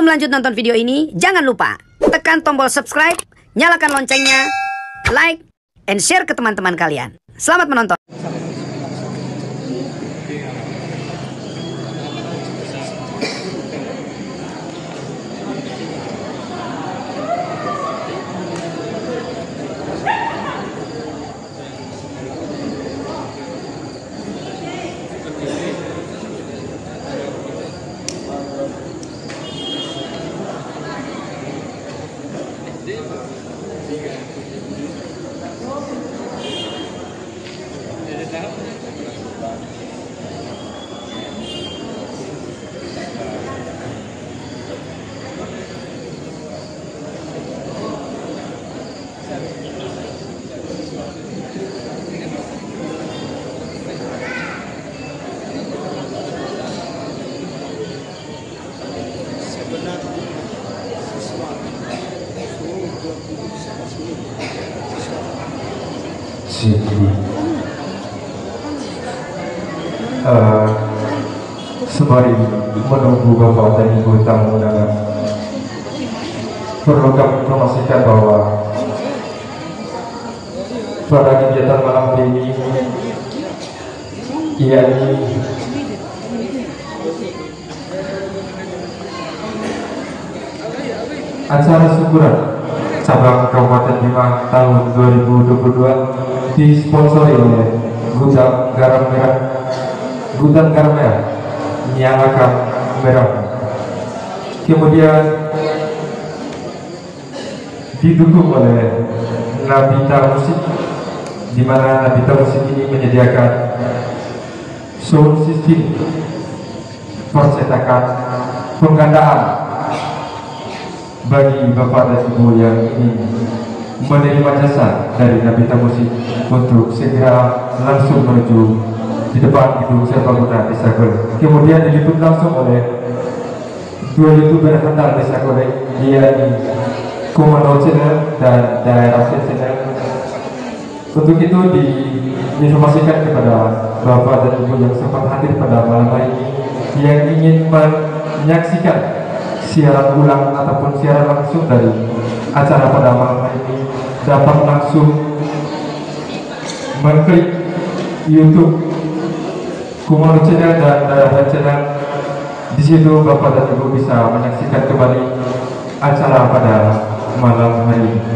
Sebelum lanjut nonton video ini, jangan lupa tekan tombol subscribe, nyalakan loncengnya, like, and share ke teman-teman kalian. Selamat menonton. Sembari menunggu Bapak dan Ibu tamu undangan, perlu kami informasikan bahwa pada kegiatan malam ini yakni acara syukuran cabang Kabupaten Bima tahun 2022 disponsori oleh Gudang Garam Merah Nyalakan Merah. Kemudian didukung oleh Nabita Musik, di mana Nabita Musik ini menyediakan sound system, percetakan, penggandaan bagi Bapak dan Ibu yang ingin menerima jasa dari Nabita Musik untuk segera langsung menuju di depan gedung serbaguna Desa Goreng. Kemudian diliput langsung oleh dua YouTuber handal Desa Goreng, yakni Komando Channel dan Daerah Channel. Untuk itu diinformasikan kepada Bapak dan Ibu yang sempat hadir pada malam hari ini yang ingin menyaksikan siaran ulang ataupun siaran langsung dari acara pada malam hari ini dapat langsung mengklik YouTube Komando Channel dan Daerah Channel. Di situ Bapak dan Ibu bisa menyaksikan kembali acara pada malam hari ini.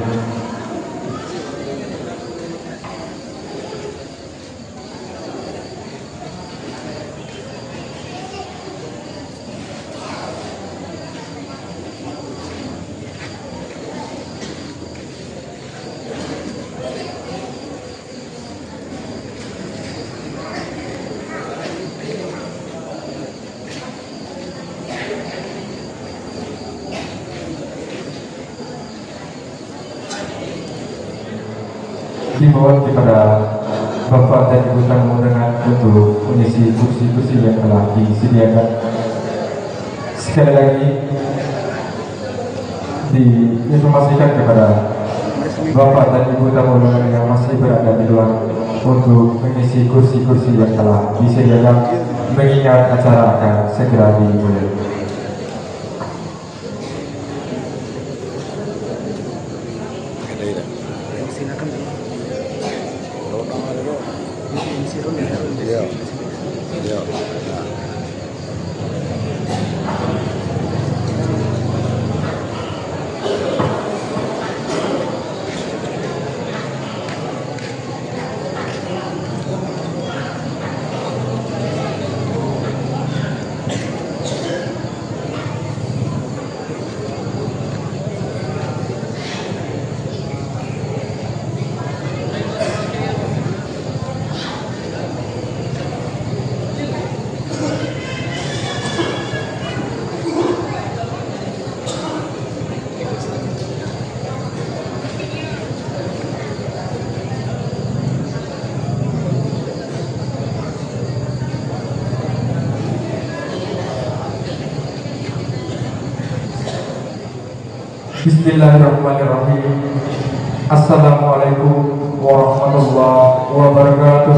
Dimohon kepada Bapak dan Ibu tamu undangan untuk mengisi kursi-kursi yang telah disediakan. Sekali lagi diinformasikan kepada Bapak dan Ibu tamu undangan yang masih berada di luar untuk mengisi kursi-kursi yang telah disediakan, mengingat acara akan segera dimulai. Bismillahirrahmanirrahim. Assalamualaikum warahmatullahi wabarakatuh.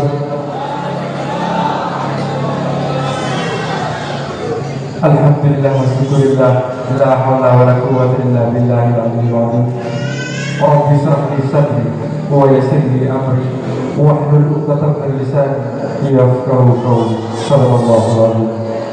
Alhamdulillah wa syukurillah. la haula wala quwwata illa billahil aliyyil azim. Rabbi shrah li sadri wa yassir li amri wahlul 'uqdatam min lisani yafqahu qawli. Sallallahu alaihi.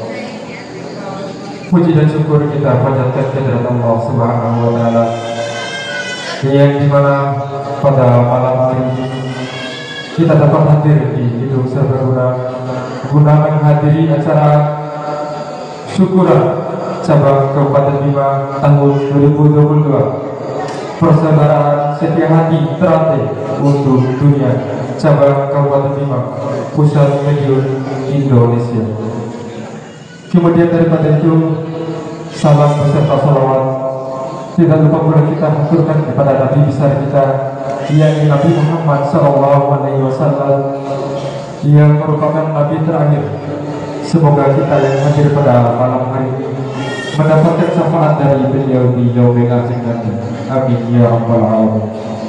Puji dan syukur kita panjatkan kehadirat Allah Subhanahu wa taala yang dimana pada malam hari ini kita dapat hadir di Gedung Serbaguna guna menghadiri acara syukuran cabang Kabupaten Bima tahun 2022. Persaudaraan Setia Hati Ternate untuk Dunia cabang Kabupaten Bima, Pusat Madiun, Indonesia. Kemudian daripada itu, salam beserta salawat tidak lupa pula kita haturkan kepada Nabi besar kita, yakni Nabi Muhammad SAW, yang merupakan Nabi terakhir. Semoga kita yang hadir pada malam hari ini mendapatkan syafaat dari beliau di yaumil akhir nanti. Amin ya rabbal alamin.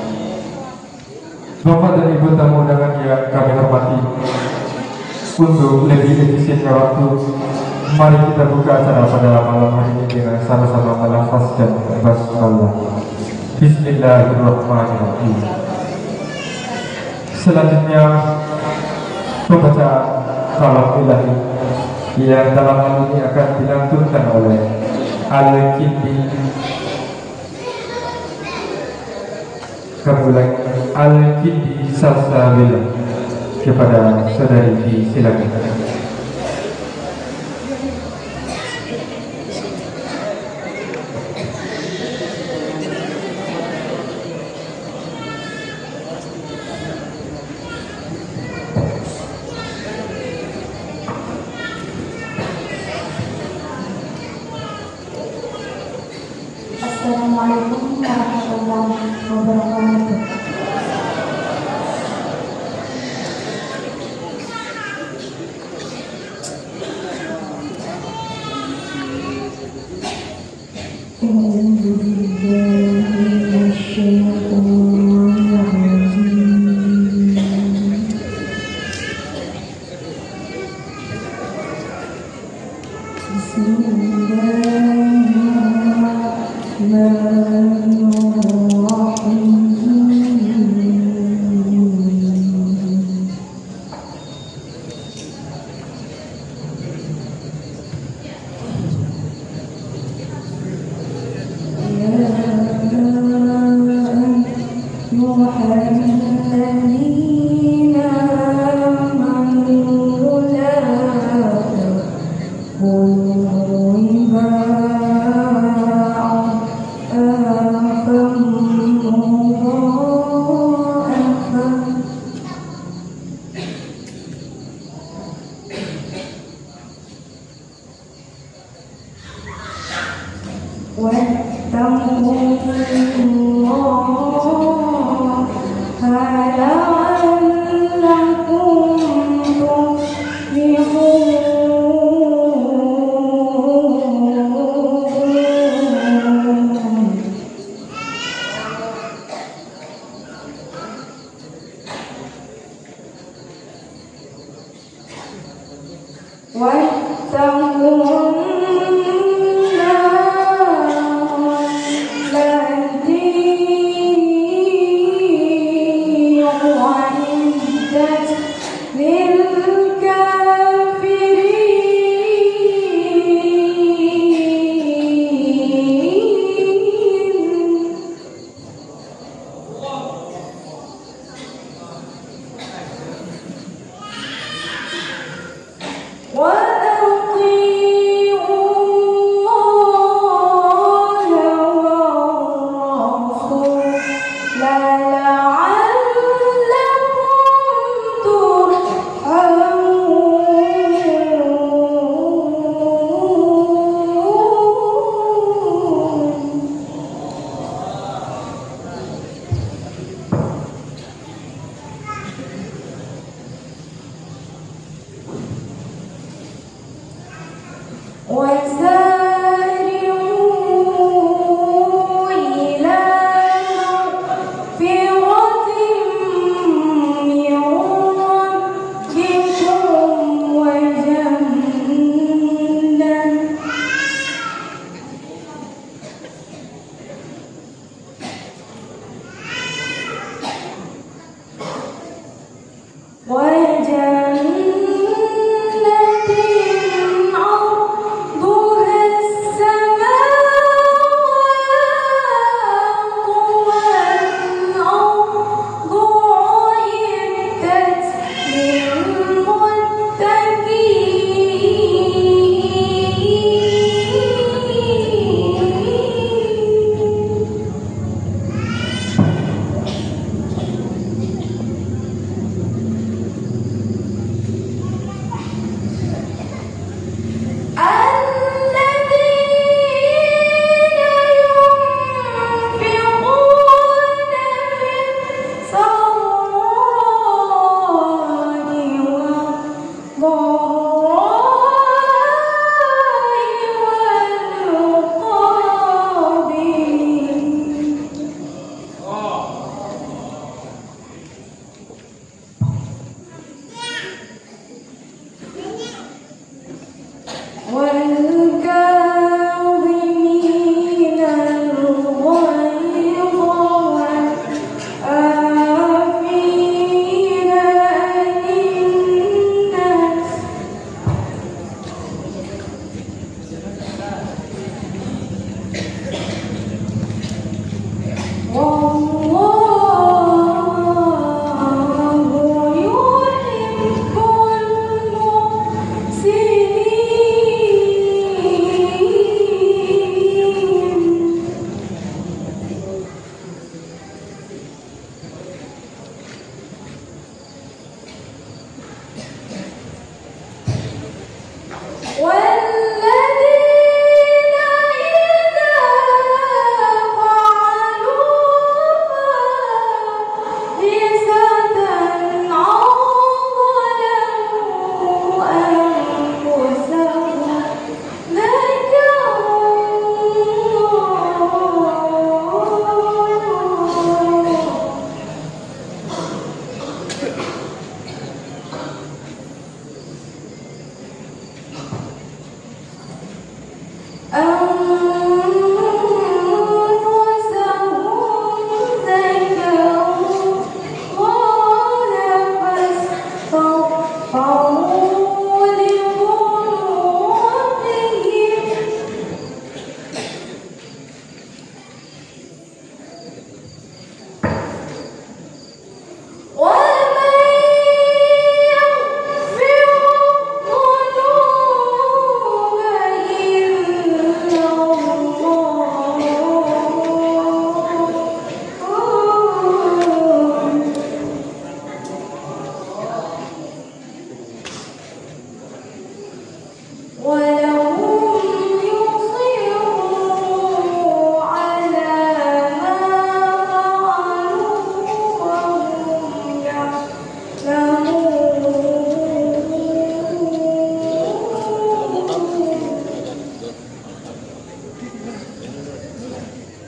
Bapak dan Ibu tamu undangan yang kami hormati, untuk lebih efisiennya waktu, mari kita buka acara pada malam hari ini dengan sama-sama melafazkan basmalah. Bismillahirrahmanirrahim. Selanjutnya pembacaan kalam ilahi yang dalam hal ini akan dilantunkan oleh Al-Kindi. Kami ulangi, Al-Kindi Salsabila. Kepada saudari silakan. Assalamualaikum warahmatullahi wabarakatuh.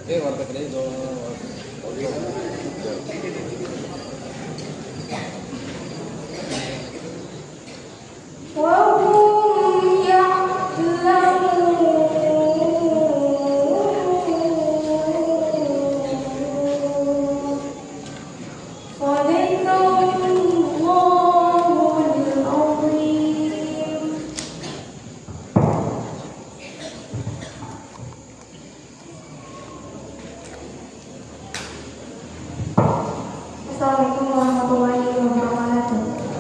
وهم يعلمون صدق الله العظيم. Assalamualaikum warahmatullahi wabarakatuh.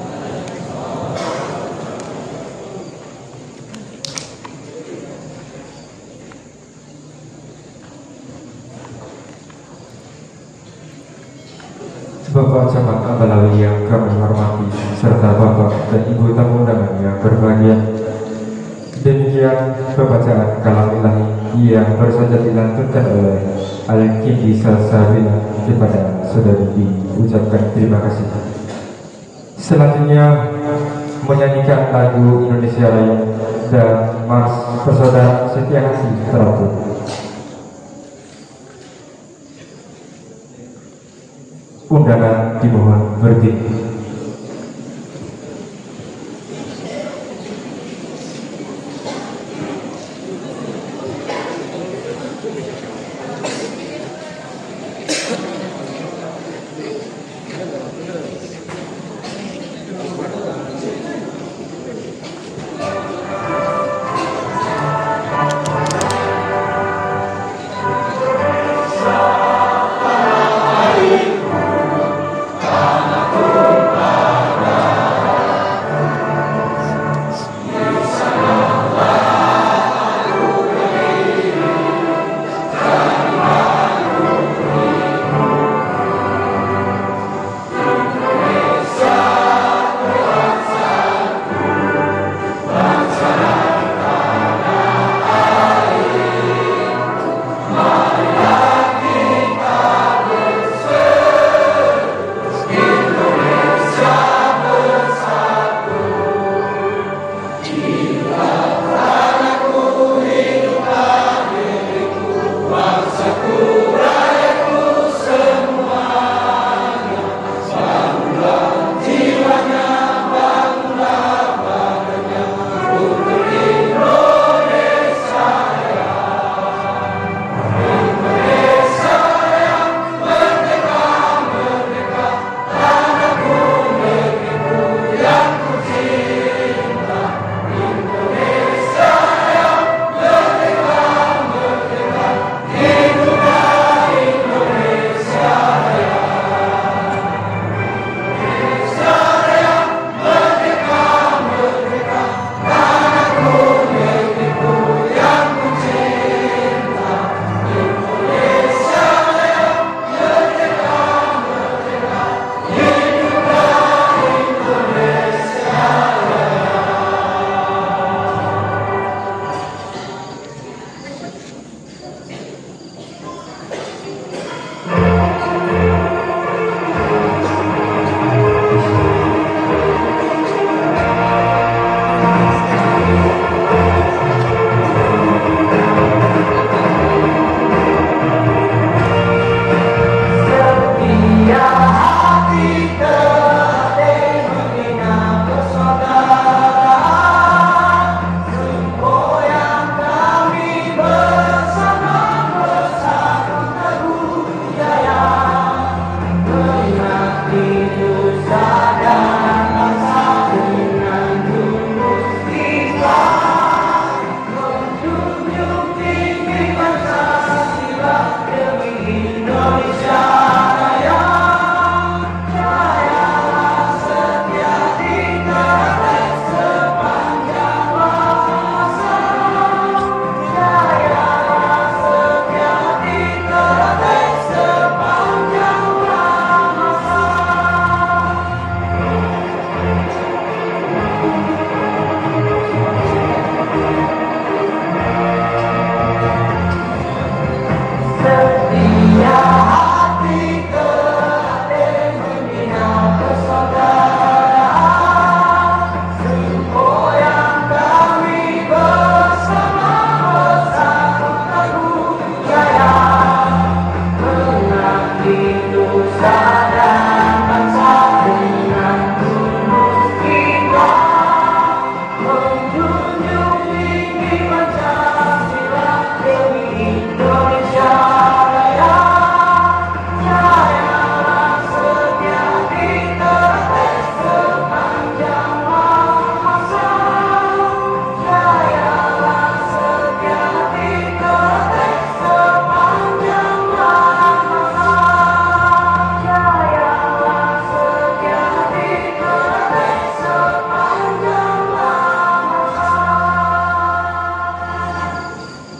Bapak Camat Ambalawi yang kami hormati, serta Bapak dan Ibu tamu undangan yang berbahagia. Demikian pembacaan kalam ilahi yang baru saja dilantunkan oleh Al-Kindi Salsabila kepada saudari diucapkan terima kasih. Selanjutnya menyanyikan lagu Indonesia Raya dan Mas Persaudaraan Setia Kasih teratur. Undangan dimohon berdiri. Tanahku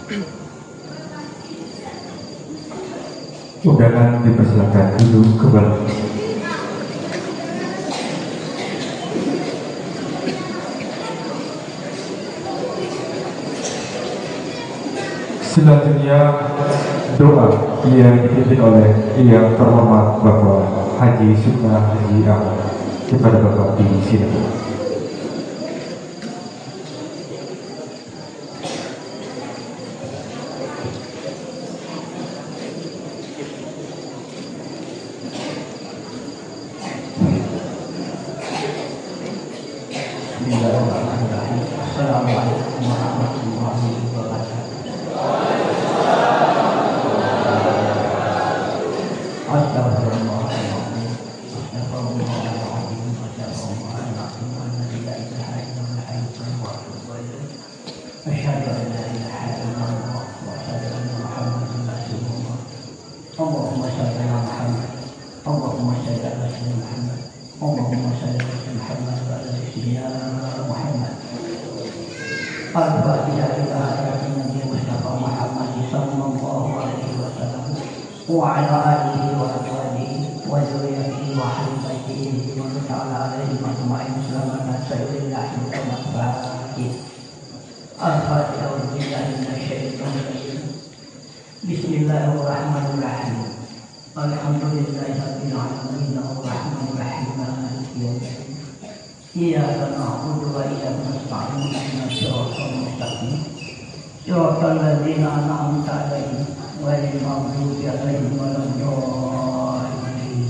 Undangan dipersilakan duduk kembali. Selanjutnya doa yang dipimpin oleh Yang Terhormat Bapak Haji Sukma Haji Ahmad kepada Bapak di sini. Assalamualaikum warahmatullahi wabarakatuh. Allahumma shalli ala Muhammad, Allahumma shalli ala sayyidina Muhammad, Allahumma shalli ala sayyidina Muhammad wa ala sayyidina Muhammad. Al-Fatihah ila hadirat Nabi Mustafa Muhammad sallallahu alaihi wasallam wa ala alihi wa ashabihi wa dzurriyyatihi wa ahli baitihi wa ta'ala alaihi majma'in salamun sayyidina Muhammad. Al-Fatihah wa billahi minasyaitonir rajim. Bismillahirrahmanirrahim. Alhamdulillahi rabbil alamin arrahmanir rahim maliki yaumiddin. Iyyaka na'budu wa iyyaka nasta'in ihdinas siratal mustaqim. Siratal ladzina an'amta 'alaihim ghairil maghdubi 'alaihim waladdallin.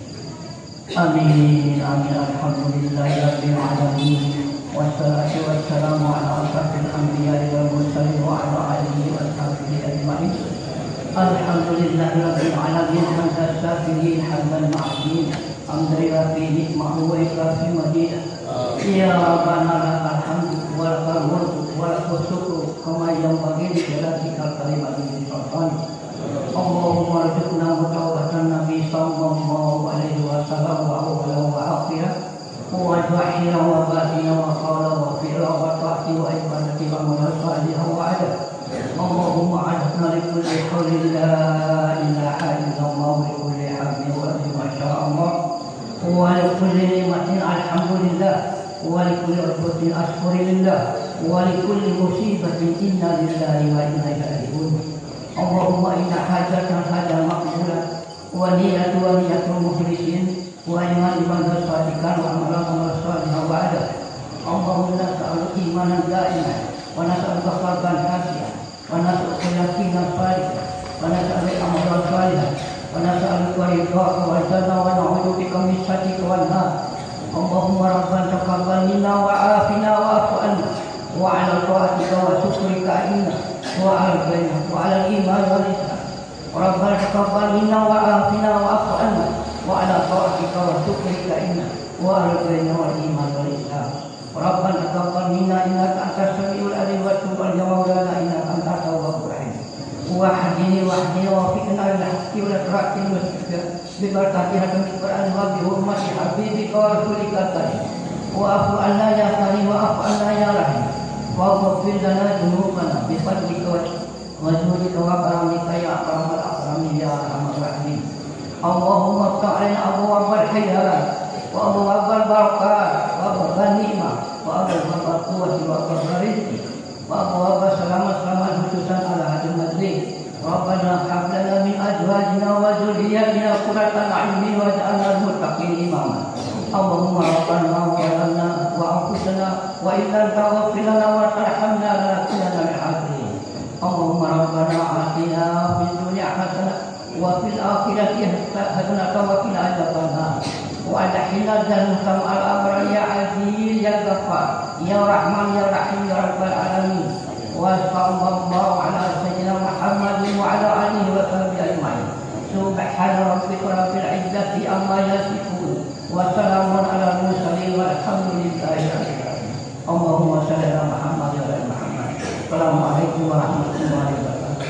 Amin. Amin. Alhamdulillahi rabbil alamin. Wassalatu wassalamu ala asyrafil anbiya'i wal mursalin wa ala alihi wa sahbihi ajma'in. Alhamdulillahi rabbil alamin hamdan syakirin hamdan ma'idin hamdan yuwafi ni'mahu wa yukafi madidah. Ya Rabbana lakal hamdu wa lakal mulku wa lakal syukru kama yanbaghi li jalalikal kalimatil sultan. Allahumma arzuqna mutawbatan nabi sallallahu alaihi wasallam wa awwalan wa akhirah wa zahira wa batina wa qawla wa fi'la wa ta'ati wa ibadati wa amal salihah wa adab. Allahumma adna li kulli qawlin la ilaha illallah wa li kulli hamdin wa masyaallah wa li kulli ni'matin alhamdulillah wa li kulli uqbatin ashkurillah wa li kulli musibatin inna lillahi wa inna ilaihi raji'un. Allahumma inna hajatan hajatan maqbulah wa niyatul mukhlisin wa iman sadiqan wa amalan salihah wa adab. Allahumma nas'aluka imanan da'iman wa nas'aluka qalban khashi'an wa nas'aluka yaqinan sadiqan wa nas'aluka amalan salihan wa nas'aluka ridhaka wal jannah wa na'udzu bika min sakhatika wan nar. Allahumma rabbana taqabbal minna wa afina wa afu anna wa 'ala ta'atika wa syukrika inna wa 'ala al-iman wal ihsan. Rabbana taqabbal minna wa afina wa afu anna wa 'ala ta'atika wa syukrika inna wa 'ala al-iman wal ihsan. Rabbana taqabbal minna innaka antas samiul alim wa tub 'alaina maulana innaka antat tawwabur rahim. Wahdini wa fiqna lil haqqi wa tarakin wa bi barakati hadal Qur'an wa bi hurmati habibika wa rasulika karim. Wa afu anna ya karim wa afu anna ya rahim. Wa ghfir lana dhunubana bi fadlika wa judika wa karamika ya akramal akramin ya arhamar rahimin. Allahumma iftah 'alaina abwaabal khairat wa abwaabal barakat wa abwaabal ni'mah wa abwaabal quwwati wa abwaabal rizqi wa abwaabal selamat khususan ala hadil majlis. Rabbana hab lana min azwajina wa dhurriyyatina qurrata a'yunin waj'alna lil muttaqina imama. Allahumma rabbana zalamna wa anfusana wa in lam taghfir lana wa tarhamna lanakunanna minal khasirin. Allahumma rabbana atina fid dunya hasanah wa fil akhirati hasanah wa qina adzabannar. Wa adkhilna jannata ma'al abrar ya aziz ya ghaffar ya rahman ya rahim ya rabbal alamin. Wa sallallahu ala sayyidina Muhammadin wa ala alihi wa sahbihi ajma'in. Subhana rabbika rabbil izzati amma yasifun wa salamun ala mursalin walhamdulillahi rabbil alamin. Allahumma shalli ala Muhammad wa ala Muhammad. Assalamualaikum warahmatullahi wabarakatuh.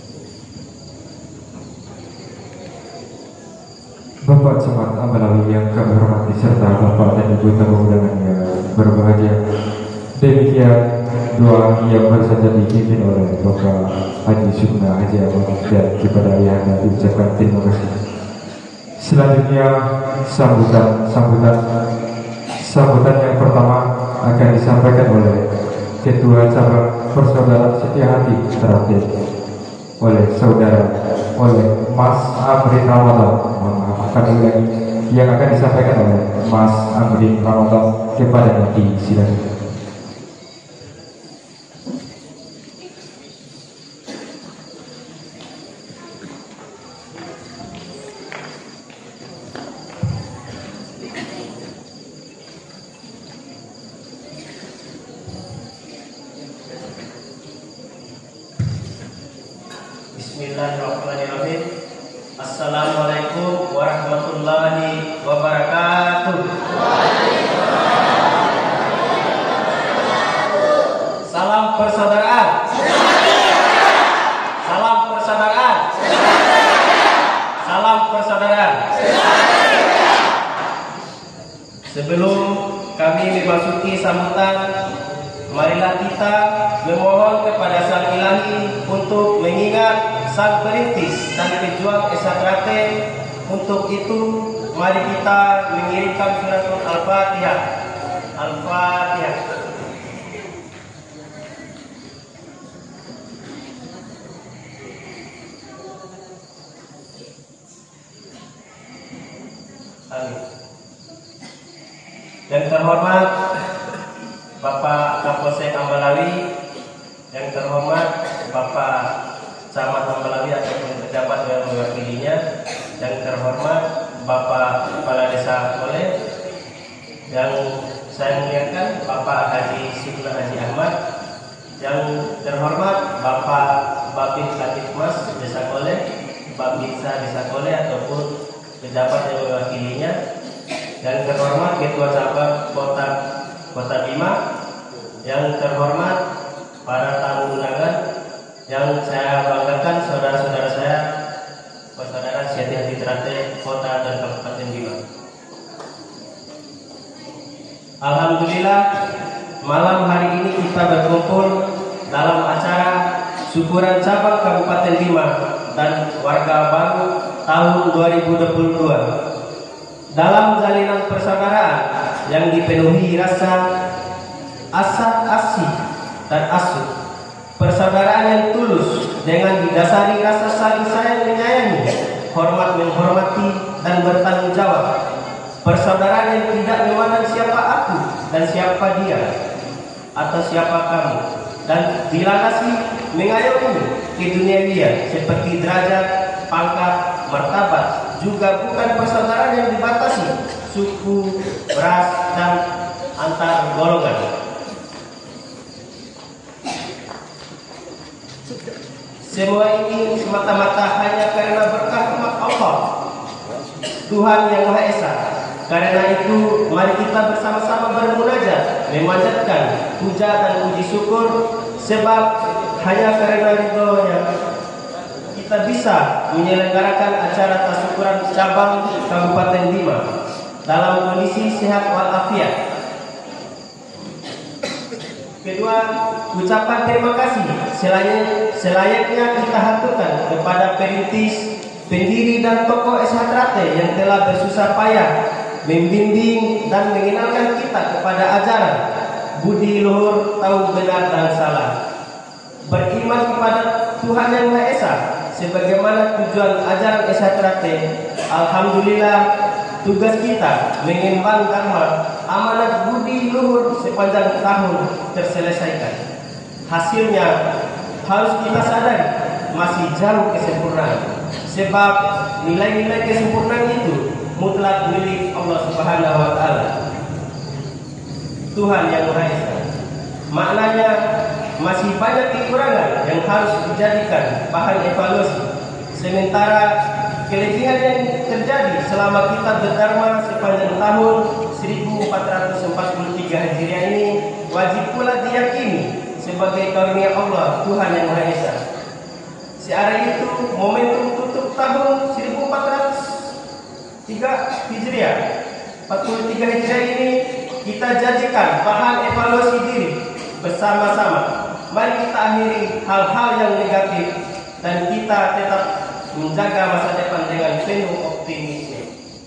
Bapak Camat Ambalawi yang ibu tamu undangan yang berbahagia. Demikian doa yang baru saja dipimpin oleh Bapak Haji Sukna Haji Ahmad dan kepada ayahanda diucapkan terima kasih. Selanjutnya sambutan yang pertama akan disampaikan oleh Ketua Cabang Persaudaraan Setia Hati Terakhir oleh Mas Amrin Ramadan. Yang akan disampaikan oleh Mas Amrin Ramadan kepada Nabi. Silakan. Bismillahirrahmanirrahim. Assalamualaikum warahmatullahi wabarakatuh. Salam persaudaraan. Salam persaudaraan. Salam persaudaraan. Sebelum kami memasuki sambutan, marilah kita memohon kepada Sang Ilahi untuk mengingat sang perintis dan pejuang Esatrate. Untuk itu, mari kita mengirimkan surat Al-Fatihah. Al-Fatihah. Amin. Yang terhormat Bapak Kapolsek Ambalawi, yang terhormat Bapak Camat Ambalawi ataupun pejabat yang mewakilinya, yang terhormat Bapak Kepala Desa Oleh, yang saya muliakan Bapak Haji Sukna Haji Ahmad, yang terhormat Bapak Babin Kapitmas Desa Oleh, Babinsa Desa Oleh ataupun pejabat yang mewakilinya, yang terhormat Ketua Cabang Kota Bima, yang terhormat para tamu undangan, yang saya banggakan saudara-saudara saya, persaudaraan Setia Hati Terakhir Kota dan Kabupaten Bima. Alhamdulillah, malam hari ini kita berkumpul dalam acara syukuran cabang Kabupaten Bima dan warga baru tahun 2022. Dalam jalinan persaudaraan yang dipenuhi rasa asih dan asuh, persaudaraan yang tulus dengan didasari rasa saling sayang menyayangi, hormat menghormati dan bertanggung jawab, persaudaraan yang tidak memandang siapa aku dan siapa dia atau siapa kamu, dan dilandasi mengayomi keduniawian seperti derajat, pangkat, martabat, juga bukan persaudaraan yang dibatasi suku, ras, dan antar golongan. Semua ini semata-mata hanya karena berkah rahmat Allah, Tuhan yang Maha Esa. Karena itu, mari kita bersama-sama bermunajat, memanjatkan puja dan puji syukur, sebab hanya karena ridho-Nya kita bisa menyelenggarakan acara tasyukuran cabang Kabupaten Bima dalam kondisi sehat walafiat. Kedua, ucapan terima kasih selayaknya kita haturkan kepada perintis, pendiri dan tokoh Esatrate yang telah bersusah payah membimbing dan mengenalkan kita kepada ajaran budi luhur, tahu benar dan salah, beriman kepada Tuhan yang Maha Esa sebagaimana tujuan ajaran Esatrate. Alhamdulillah, tugas kita mengemban dharma amanat budi luhur sepanjang tahun terselesaikan. Hasilnya harus kita sadari masih jauh kesempurnaan, sebab nilai-nilai kesempurnaan itu mutlak milik Allah Subhanahu wa Ta'ala, Tuhan yang Maha Esa. Maknanya masih banyak kekurangan yang harus dijadikan bahan evaluasi. Sementara kelebihan yang terjadi selama kita berdharma sepanjang tahun 1443 Hijriah ini wajib pula diyakini sebagai karunia Allah, Tuhan yang Maha Esa. Searah itu, momentum tutup tahun 1403 Hijriah 43 Hijriah ini kita jadikan bahan evaluasi diri bersama-sama. Mari kita akhiri hal-hal yang negatif dan kita tetap menjaga masa depan dengan penuh optimisme.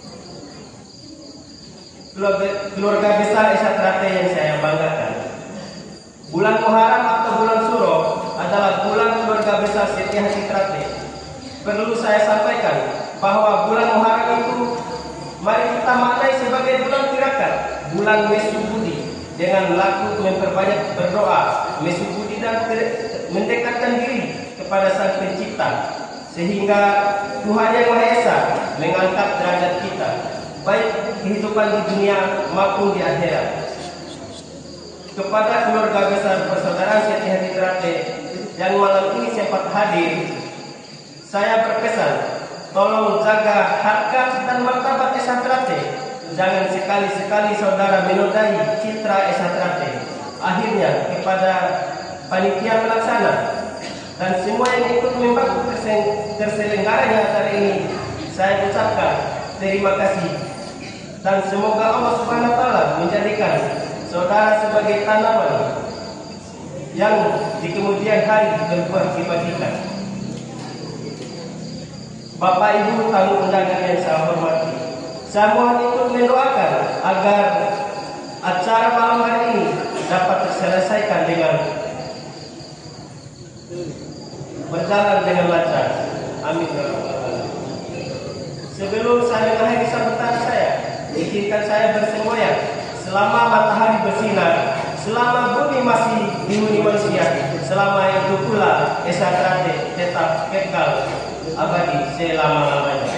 Keluarga besar Esa Trate yang saya banggakan, bulan Muharram atau bulan Suro adalah bulan keluarga besar Setia Hati Trate. Perlu saya sampaikan bahwa bulan Muharram itu mari kita maknai sebagai bulan tirakat, bulan Mesu Budi, dengan laku memperbanyak berdoa, Mesu Budi dan mendekatkan diri kepada Sang Pencipta, sehingga Tuhan Yang Maha Esa mengangkat derajat kita, baik kehidupan di dunia maupun di akhirat. Kepada keluarga besar persaudaraan Setia Hati Trate yang malam ini sempat hadir, saya berpesan, tolong jaga harkat dan martabat Esa Trate. Jangan sekali-sekali saudara menodai citra Esa Trate. Akhirnya kepada panitia pelaksana dan semua yang ikut membantu terselenggaranya acara ini, saya ucapkan terima kasih. Dan semoga Allah Subhanahu wa taala menjadikan saudara sebagai tanaman yang di kemudian hari berbuah kebajikan. Bapak Ibu tamu undangan yang saya hormati, saya mohon ikut mendoakan agar acara malam hari ini dapat terselesaikan dengan berjalan dengan lancar. Amin. Sebelum saya mengakhiri sambutan saya, izinkan saya bersemboyan selama matahari bersinar, selama bumi masih dihuni manusia, selama itu pula Esa Trate tetap kekal abadi selama-lamanya.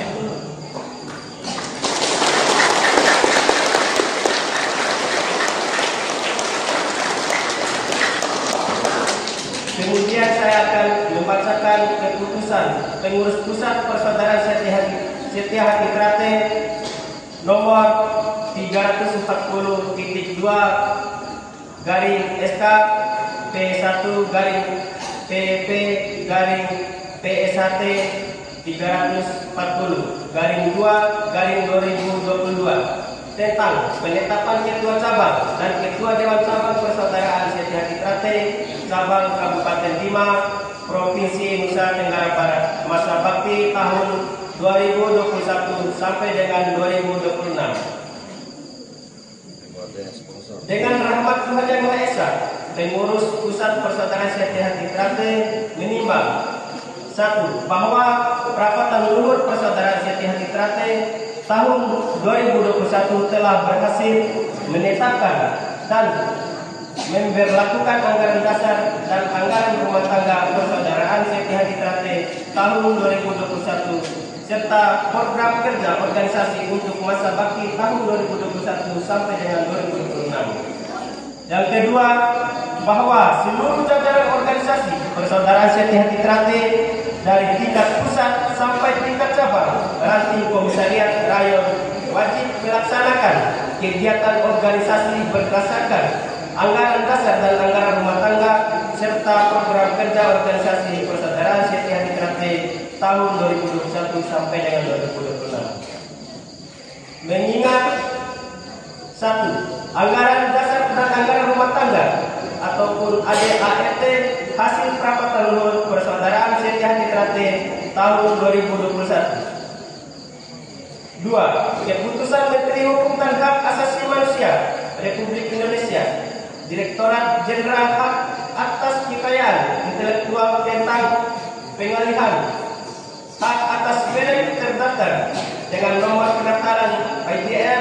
Kemudian saya akan membacakan keputusan pengurus pusat persaudaraan Setia Hati Trate nomor 340.2 garing SK P1 garing PP garing PSHT 340 garing 2 garing 2022 tentang penetapan ketua cabang dan ketua dewan cabang persaudaraan Setia Hati Trate cabang Kabupaten Bima, Provinsi Nusa Tenggara Barat, masa bakti tahun 2021 sampai dengan 2026. Dengan rahmat Tuhan Yang Maha Esa, pengurus pusat persaudaraan Setia Hati Trate menimbang 1. Bahwa Perapatan Luhur Persaudaraan Setia Hati Trate tahun 2021 telah berhasil menetapkan dan memberlakukan anggaran dasar dan anggaran rumah tangga persaudaraan Setia Hati Trate tahun 2021 serta program kerja organisasi untuk masa bakti tahun 2021 sampai dengan 2026. Yang kedua, bahwa seluruh jajaran organisasi persaudaraan Setia Hati Trate dari tingkat pusat sampai tingkat cabang ranting komisariat rayon wajib melaksanakan kegiatan organisasi berdasarkan anggaran dasar dan anggaran rumah tangga serta program kerja organisasi persaudaraan Setia Hati Trate tahun 2021 sampai dengan 2026. Mengingat 1. Anggaran dasar dan anggaran rumah tangga ataupun ADART hasil perapatan luhur persaudaraan Setia Hati Trate tahun 2021. 2. Keputusan Menteri Hukum dan Hak Asasi Manusia Republik Indonesia, Direktorat Jenderal Hak atas Kekayaan Intelektual tentang pengalihan hak atas milik terdaftar dengan nomor pendaftaran IDM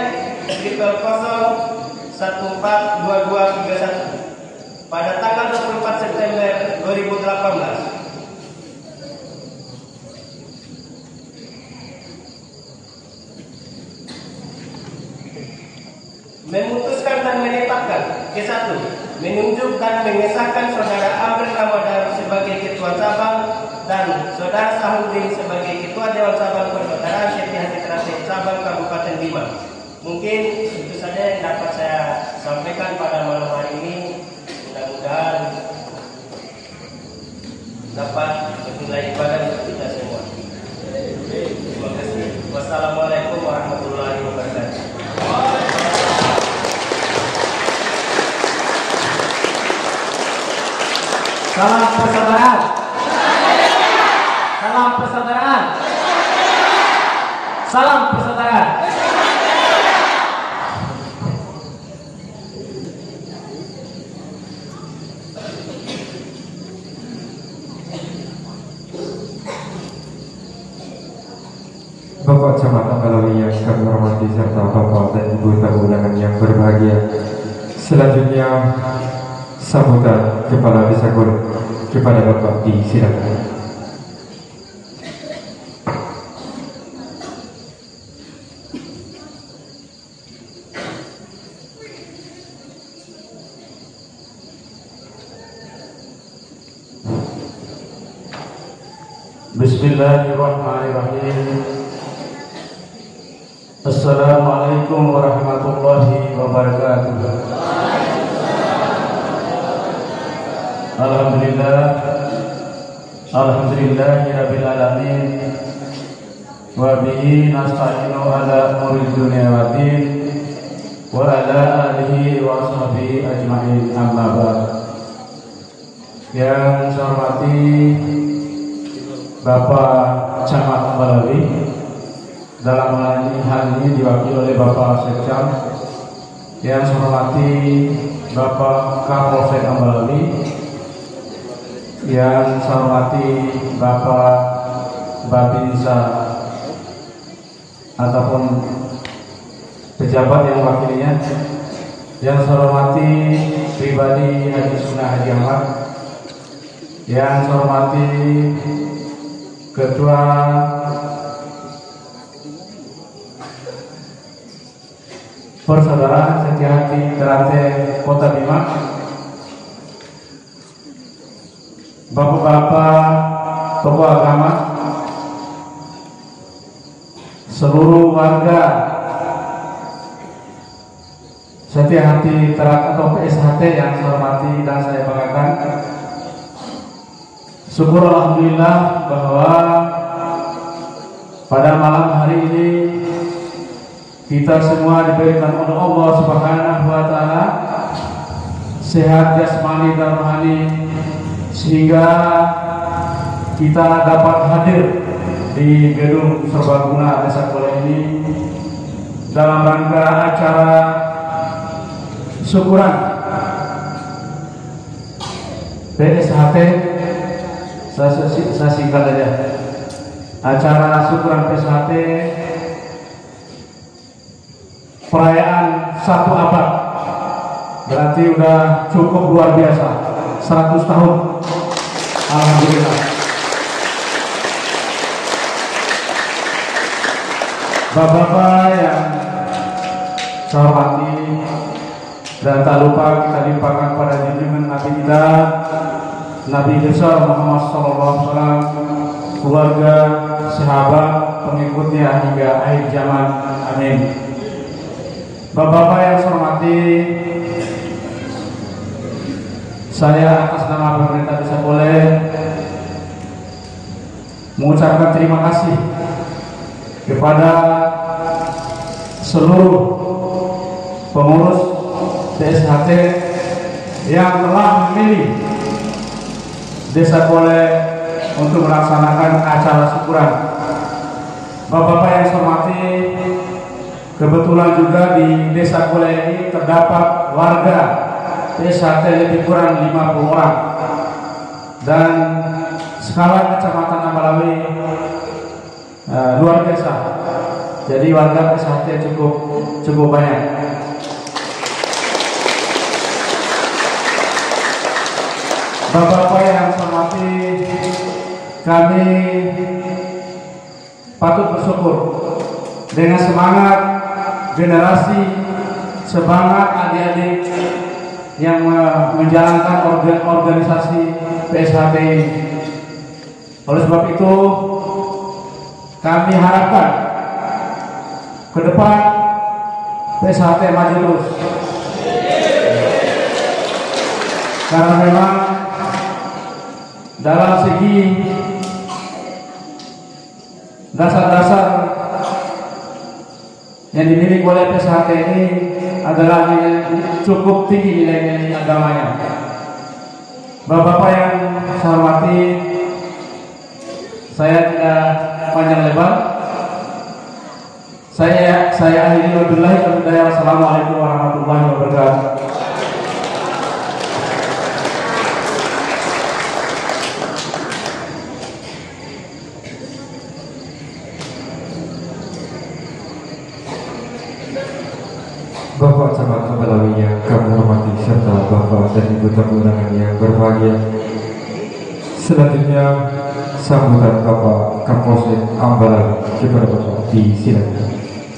00142231 pada tanggal 24 September 2018. Memutuskan dan menetapkan ke-1, menunjuk dan mengesahkan saudara Amrin Ramadan sebagai ketua cabang dan saudara Sahudin sebagai ketua dewan cabang persaudaraan Setia Hati Trate cabang Kabupaten Bima. Mungkin itu saja yang dapat saya sampaikan pada malam hari ini. Mudah-mudahan dapat bernilai ibadah untuk kita semua. Terima kasih. Wassalamualaikum warahmatullahi wabarakatuh. berbahagia. Selanjutnya sambutan Kepala Desa Gol kepada Bapak disilakan. Bismillahirrahmanirrahim. Assalamualaikum warahmatullahi wabarakatuh. Alhamdulillahirabbil alamin. Wa bihi nasta'inu ala umuri dunya waddin wa ala alihi wa sahbihi ajma'in, amma ba'd. Yang saya hormati Bapak Camat Ambalawi, dalam hal ini diwakili oleh Bapak Sekcam. Yang saya hormati Bapak Kapolsek Ambalawi, yang saya hormati Bapak Babinsa ataupun pejabat yang wakilinya, yang saya hormati pribadi Haji Sunnah Haji Ahmad, yang saya hormati Ketua Persaudaraan Setia Hati Terate Kota Bima, Bapak-bapak tokoh agama, seluruh warga Setia Hati Terate atau PSHT yang saya hormati dan saya banggakan. Syukur alhamdulillah bahwa pada malam hari ini kita semua diberikan oleh Allah Subhanahu wa taala sehat jasmani dan rohani, sehingga kita dapat hadir di gedung serbaguna Desa Gol ini dalam rangka acara syukuran PSHT. Saya singkat aja. Acara syukuran PSHT perayaan 1 abad, berarti udah cukup luar biasa, 100 tahun. Alhamdulillah. Bapak-bapak yang saya hormati, dan tak lupa kita limpahkan pada junjungan Nabi kita Nabi besar Muhammad SAW, keluarga, sahabat, pengikutnya hingga akhir zaman. Amin. Bapak-bapak yang saya hormati, saya atas nama pemerintah Desa Gol mengucapkan terima kasih kepada seluruh pengurus PSHT yang telah memilih Desa Gol untuk melaksanakan acara syukuran. Bapak-bapak yang saya hormati, kebetulan juga di Desa Gol ini terdapat warga PSHT lebih kurang 50 orang, dan skala Kecamatan Ambalawi luar biasa. Jadi warga PSHT cukup banyak. Bapak-bapak yang saya hormati, kami patut bersyukur dengan semangat generasi, semangat adik-adik yang menjalankan organisasi PSHT ini. Oleh sebab itu, kami harapkan ke depan PSHT maju terus, karena memang dalam segi dasar-dasar yang dimiliki oleh PSHT ini adalah cukup tinggi nilai-nilai agamanya. Bapak-bapak yang saya hormati, saya tidak panjang lebar. Saya akhiri wabillahi taufiq. Wassalamualaikum warahmatullahi wabarakatuh. Bapak Camat Ambalawi yang kami hormati serta Bapak dan Ibu tamu undangan yang berbahagia. Selanjutnya sambutan Bapak Kapolsek Ambalawi kepada Bapak disilakan.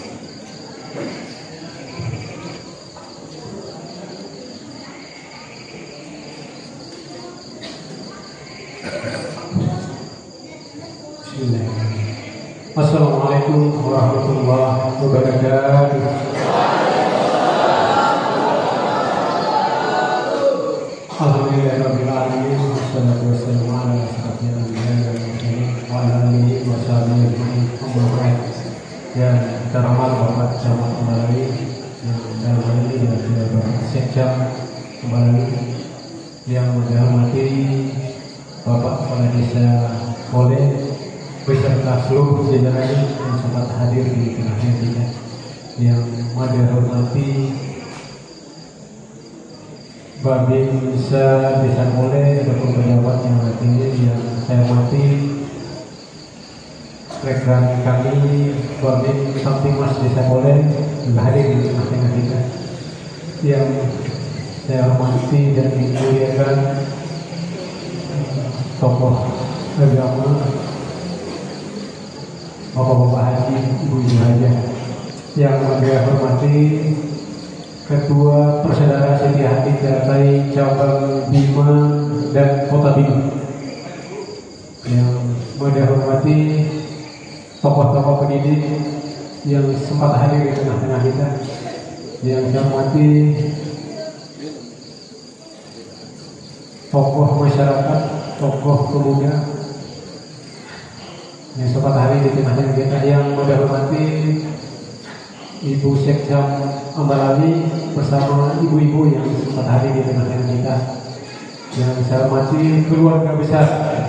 Assalamualaikum warahmatullahi wabarakatuh. Alhamdulillahirabbil alamin wassalatu wassalamu ala asyrofil anbiya'i wal mursalin wa ala alihi wa sahbihi ajma'in. Amma ba'd. Yang terhormat Bapak Camat Ambalawi yang dalam hal ini adalah Bapak Sekjam Ambalawi, yang menghormati Bapak Kepala Desa Pole beserta seluruh jajaran yang sempat hadir di tengah-tengah kita, yang saya hormati Babin Desa Pole ataupun pejabat yang hadir, yang saya hormati rekan kami Babin Kamtipmas Desa Pole juga hadir di tengah-tengah kita, yang saya hormati dan dimuliakan tokoh agama, Bapak-bapak haji, ibu-ibu haji, yang saya hormati Ketua Persaudaraan Setia Hati Teratai Cabang Bima dan Kota Bima, yang saya hormati tokoh-tokoh pendidik yang sempat hadir di tengah-tengah kita, yang saya hormati tokoh masyarakat, tokoh pemuda yang sempat hadir di tengah-tengah kita, yang saya hormati Ibu Sekjam Ambalawi bersama ibu-ibu yang sempat hadir di tengah-tengah kita, yang saya hormati keluarga besar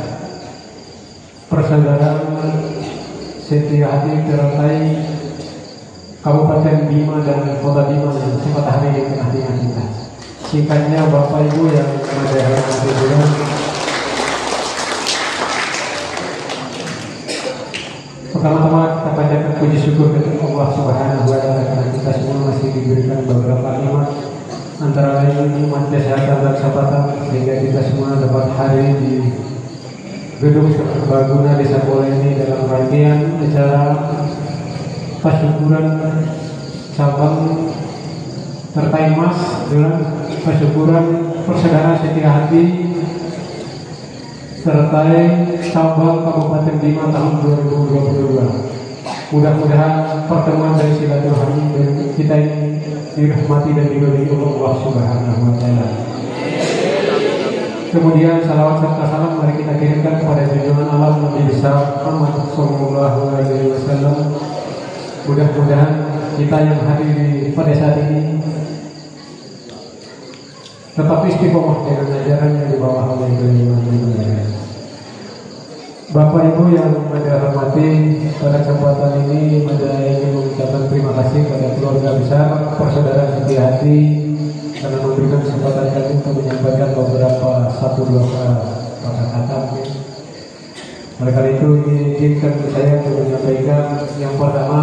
Persaudaraan Setia Hati Teratai Kabupaten Bima dan Kota Bima yang sempat hadir di tengah-tengah kita. Singkatnya Bapak Ibu yang saya hormati juga, pertama-tama kita panjatkan puji syukur kepada Allah Subhanahu wa Ta'ala karena kita semua masih diberikan beberapa nikmat, antara lain nikmat kesehatan dan kesempatan sehingga kita semua dapat hadir di gedung serbaguna Desa Pole ini dalam rangkaian acara pasyukuran cabang Tertai Mas dengan pasyukuran Persaudaraan Setia Hati Teratai Cabang Kabupaten Bima tahun 2022. Mudah-mudahan pertemuan dari silaturahmi kita ini dirahmati dan diberkahi oleh Allah Subhanahu wa Ta'ala. Kemudian salawat serta salam mari kita kirimkan kepada junjungan alam Nabi besar Muhammad sallallahu alaihi wasallam. Mudah-mudahan kita yang hadir pada saat ini tetap istiqomah dengan ajaran yang dibawa oleh beliau. Bapak Ibu yang saya hormati, pada kesempatan ini saya ingin mengucapkan terima kasih kepada keluarga besar Persaudaraan Setia Hati karena memberikan kesempatan kami untuk menyampaikan beberapa satu dua kata-kata. Oleh karena itu izinkan saya untuk menyampaikan yang pertama,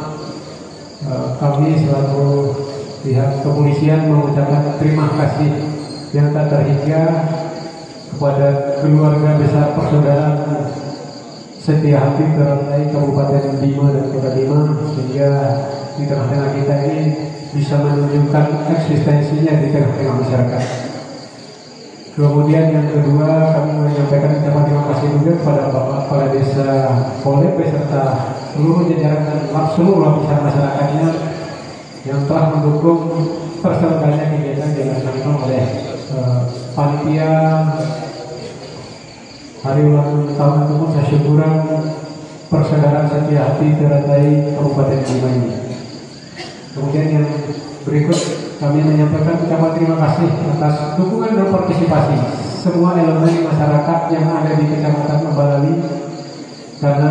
kami selaku pihak kepolisian mengucapkan terima kasih yang tak terhingga kepada keluarga besar Persaudaraan Setia Hati Teratai Kabupaten Bima dan Kota Bima, sehingga di tengah-tengah kita ini bisa menunjukkan eksistensinya di tengah-tengah masyarakat. Kemudian yang kedua, kami menyampaikan ucapan terima kasih juga kepada Bapak Kepala Desa Pole beserta seluruh jajaran dan seluruh lapisan masyarakatnya yang telah mendukung terselenggaranya kegiatan yang dilaksanakan oleh panitia hari ulang tahun umum syukuran Persaudaraan Setia Hati Teratai Kabupaten Bima ini. Kemudian yang berikut kami menyampaikan ucapan terima kasih atas dukungan dan partisipasi semua elemen masyarakat yang ada di Kecamatan Ambalawi, karena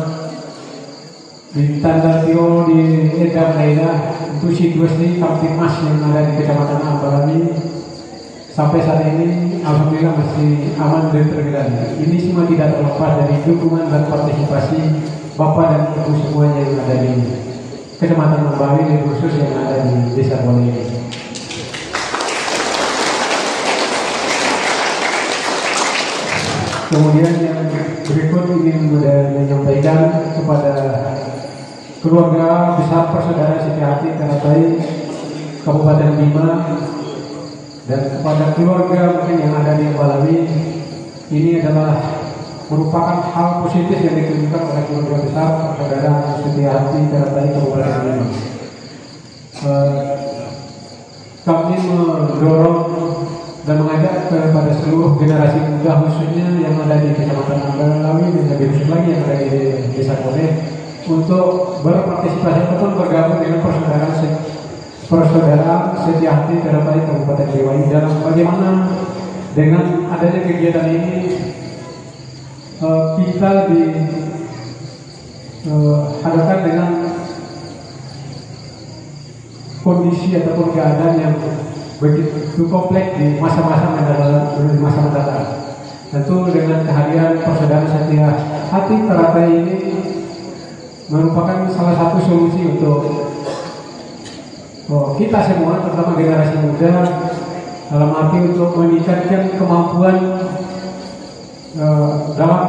di tanda tio di Edam daerah itu situasi Kamtipmas yang ada di Kecamatan Ambalawi sampai saat ini alhamdulillah masih aman dan terkendali. Ini semua tidak terlepas dari dukungan dan partisipasi Bapak dan Ibu semuanya yang ada di Kecamatan Mambawi khusus yang ada di Desa Bole ini. Kemudian yang berikut ingin menyampaikan kepada keluarga besar persaudaraan Siti Hati Teratai Kabupaten Bima dan kepada keluarga mungkin yang ada di Balawi, ini adalah merupakan hal positif yang ditunjukkan oleh keluarga besar persaudaraan Siti Hati Teratai Kabupaten Bima. Kami mendorong dan mengajak kepada seluruh generasi muda khususnya yang ada di Kecamatan Balawi dan lebih khusus lagi yang ada di Desa Bole untuk berpartisipasi ataupun bergabung dengan persaudaraan Siti Hati Teratai Kabupaten Bima ini dalam bagaimana dengan adanya kegiatan ini kita dihadapkan dengan kondisi ataupun keadaan yang begitu kompleks di masa-masa mendatang. Tentu dengan kehadiran persaudaraan Siti Hati Teratai ini merupakan salah satu solusi untuk kita semua, terutama generasi muda, dalam arti untuk meningkatkan kemampuan dalam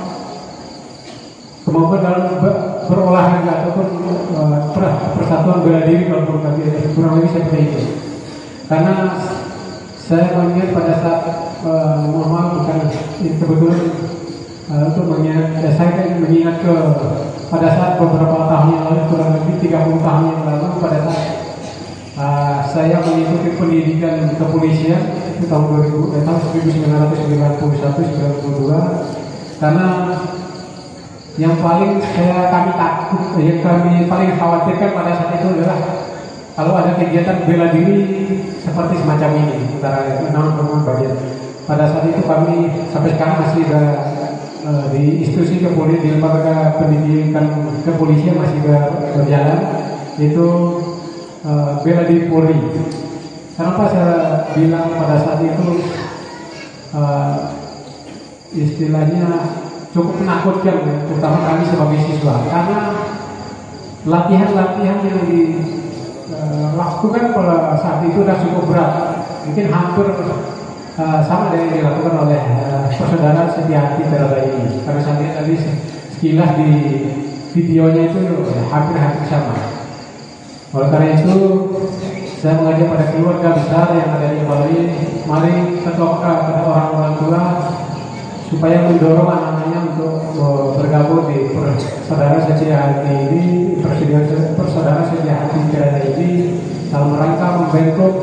berolahraga ataupun persatuan bela diri kalau kurang lebih seperti itu. Karena saya mengingat pada saat mohon maaf bukan kebetulan untuk mengingat saya kan mengingat pada saat beberapa tahun yang lalu, kurang lebih 30 tahun yang lalu, pada saat saya mengikuti pendidikan kepolisian itu tahun 1991-92, karena yang paling kami paling khawatirkan pada saat itu adalah kalau ada kegiatan bela diri seperti semacam ini antara teman-teman bagian. Pada saat itu kami sampai sekarang masih di institusi kepolisian, di lembaga pendidikan kepolisian masih berjalan, itu bela diri Polri. Kenapa saya bilang pada saat itu istilahnya cukup menakutkan, terutama kami sebagai siswa, karena latihan-latihan yang dilakukan pada saat itu sudah cukup berat, mungkin hampir sama dengan yang dilakukan oleh persaudaraan Siti Hati Teratai ini. Karena saya tadi sekilas di videonya itu hampir sama. Oleh karena itu, saya mengajak pada keluarga besar yang ada di Bali, mari kepada orang tua supaya mendorong anak-anaknya untuk bergabung di persaudaraan Siti Hati ini, persaudaraan Siti Hati Teratai ini, dalam rangka membentuk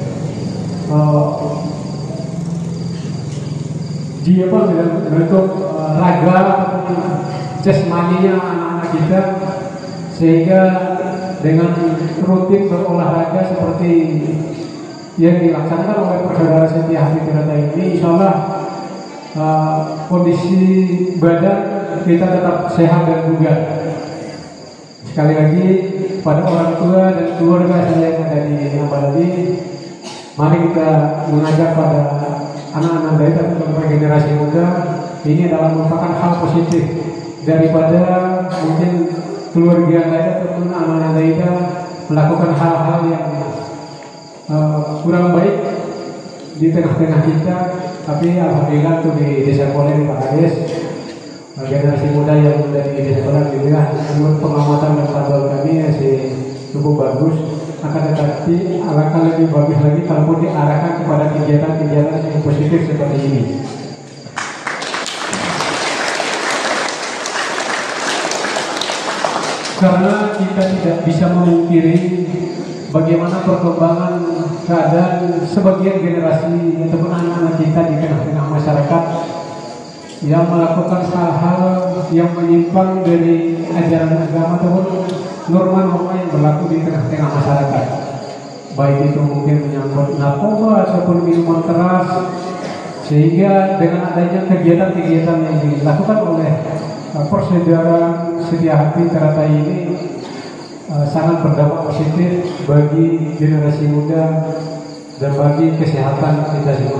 bentuk raga ataupun jasmaninya anak-anak kita, sehingga dengan rutin berolahraga seperti yang dilaksanakan oleh persaudaraan Siti Hati Teratai ini, insya Allah kondisi badan kita tetap sehat dan bugar. Sekali lagi pada orang tua dan keluarga saya yang ada di Bali, mari kita mengajak pada anak-anak kita atau generasi muda, ini adalah merupakan hal positif daripada mungkin keluarga kita ataupun anak-anak kita melakukan hal-hal yang kurang baik di tengah-tengah kita. Tapi alhamdulillah tuh di Desa Bole Pak Kades, generasi muda yang ada di Desa Bole juga menurut pengamatan dan pantauan kami masih cukup bagus. Akan tetapi alangkah lebih bagus lagi kalau diarahkan kepada kegiatan-kegiatan yang positif seperti ini. Karena kita tidak bisa memungkiri bagaimana perkembangan keadaan sebagian generasi ataupun anak-anak kita di tengah-tengah masyarakat yang melakukan hal-hal yang menyimpang dari ajaran agama ataupun norma-norma yang berlaku di tengah-tengah masyarakat, baik itu mungkin menyangkut narkoba ataupun minuman keras, sehingga dengan adanya kegiatan-kegiatan yang dilakukan oleh persaudaraan Siti Hati Teratai ini sangat berdampak positif bagi generasi muda dan bagi kesehatan kita semua.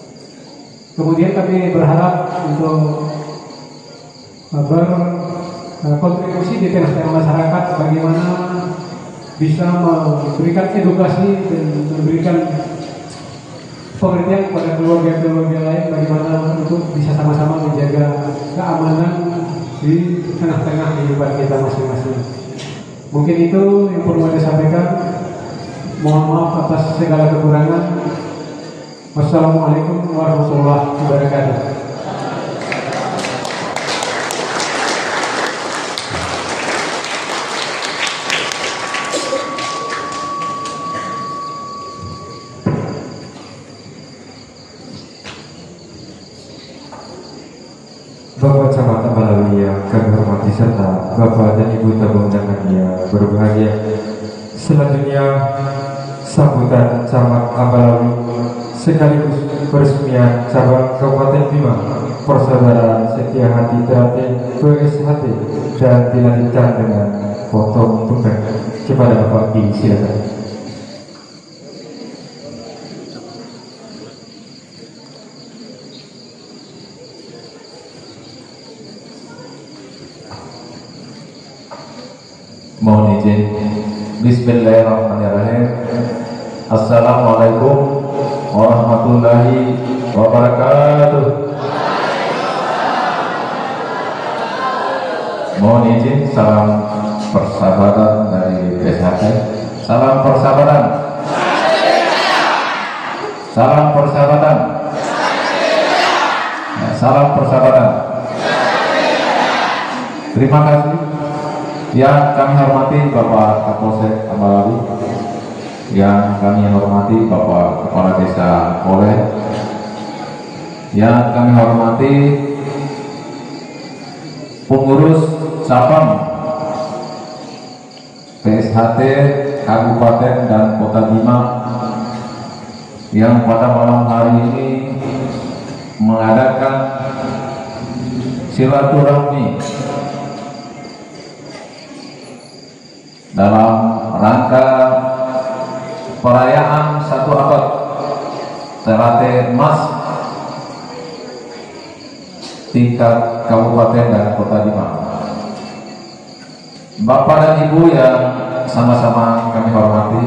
Kemudian kami berharap untuk kontribusi di tengah-tengah masyarakat, bagaimana bisa memberikan edukasi dan memberikan pengertian kepada keluarga-keluarga lain bagaimana untuk bisa sama-sama menjaga keamanan di tengah-tengah kehidupan kita masing-masing. Mungkin itu yang perlu saya sampaikan. Mohon maaf atas segala kekurangan. Wassalamualaikum warahmatullahi wabarakatuh. Bapak Camat Ambalawi yang kami hormati serta Bapak dan Ibu tamu undangan yang berbahagia. Selanjutnya sambutan Camat Ambalawi sekaligus peresmian cabang Kabupaten Bima Persaudaraan Setia Hati Terate PSHT dan dilanjutkan dengan foto tumpeng kepada Bapak I. Silakan. Mohon izin. Bismillahirrahmanirrahim. Assalamualaikum warahmatullahi wabarakatuh. Mohon izin, salam persahabatan dari PSHT. Salam persahabatan. Salam persahabatan. Salam persahabatan. Terima kasih. Yang kami hormati Bapak Kapolsek Ambalawi, yang kami hormati Bapak Kepala Desa Oleh, yang kami hormati pengurus cabang PSHT Kabupaten dan Kota Bima yang pada malam hari ini mengadakan silaturahmi dalam rangka perayaan 1 abad Terate Emas tingkat kabupaten dan kota Bima. Bapak dan Ibu yang sama-sama kami hormati,